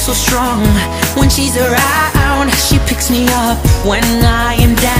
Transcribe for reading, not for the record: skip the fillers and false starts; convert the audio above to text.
so strong when she's around. She picks me up when I am down.